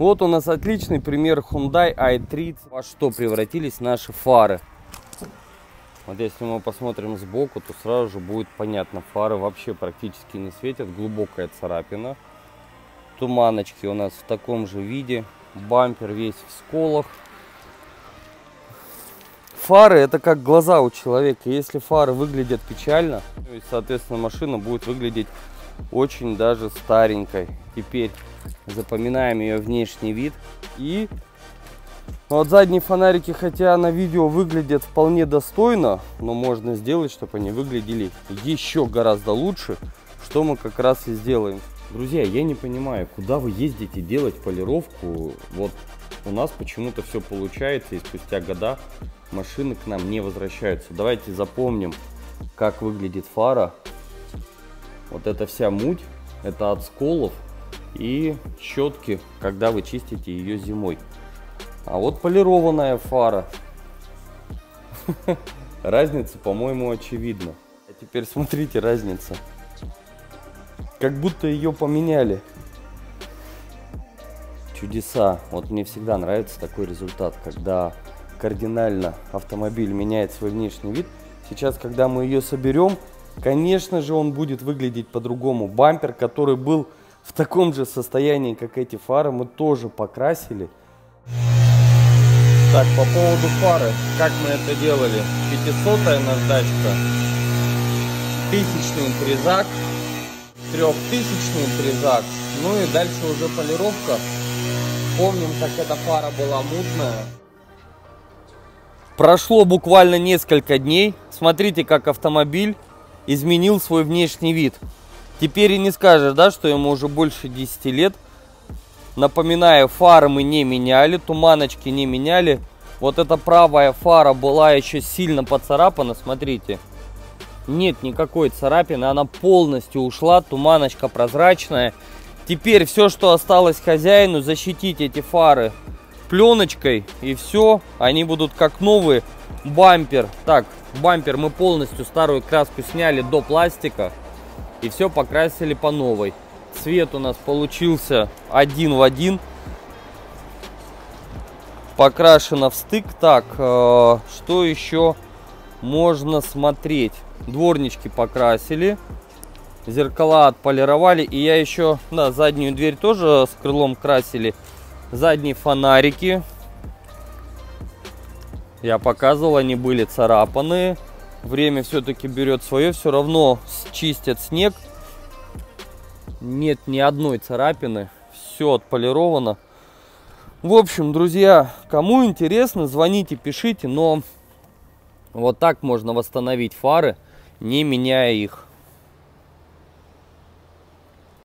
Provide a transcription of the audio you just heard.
Вот у нас отличный пример Hyundai i30. Во что превратились наши фары. Вот если мы посмотрим сбоку, то сразу же будет понятно. Фары вообще практически не светят. Глубокая царапина. Туманочки у нас в таком же виде. Бампер весь в сколах. Фары — это как глаза у человека. Если фары выглядят печально, то есть, соответственно, машина будет выглядеть очень даже старенькой. Теперь запоминаем ее внешний вид. И вот задние фонарики, хотя на видео выглядят вполне достойно, но можно сделать, чтобы они выглядели еще гораздо лучше, что мы как раз и сделаем. Друзья, я не понимаю, куда вы ездите делать полировку. Вот у нас почему-то все получается, и спустя года машины к нам не возвращаются. Давайте запомним, как выглядит фара. Вот эта вся муть, это от сколов и щетки, когда вы чистите ее зимой. А вот полированная фара. Разница, по-моему, очевидна. А теперь смотрите, разница. Как будто ее поменяли. Чудеса. Вот мне всегда нравится такой результат, когда кардинально автомобиль меняет свой внешний вид. Сейчас, когда мы ее соберем, конечно же, он будет выглядеть по-другому. Бампер, который был в таком же состоянии, как эти фары, мы тоже покрасили. Так, по поводу фары, как мы это делали? 500-я наждачка, 1000-й трезак, 3000-й трезак, ну и дальше уже полировка. Помним, как эта фара была мутная. Прошло буквально несколько дней. Смотрите, как автомобиль изменил свой внешний вид. Теперь и не скажешь, да, что ему уже больше 10 лет. Напоминаю, фары мы не меняли, туманочки не меняли. Вот эта правая фара была еще сильно поцарапана, смотрите. Нет никакой царапины, она полностью ушла, туманочка прозрачная. Теперь все, что осталось хозяину, защитить эти фары пленочкой, и все, они будут как новые. Бампер, так, бампер мы полностью старую краску сняли до пластика и все покрасили по новой. Цвет у нас получился один в один. Покрашено в стык. Так, что еще можно смотреть? Дворнички покрасили, зеркала отполировали, и я еще, да, заднюю дверь тоже с крылом красили. Задние фонарики я показывал, они были царапанные. Время все-таки берет свое, все равно чистят снег. Нет ни одной царапины, все отполировано. В общем, друзья, кому интересно, звоните, пишите, но вот так можно восстановить фары, не меняя их.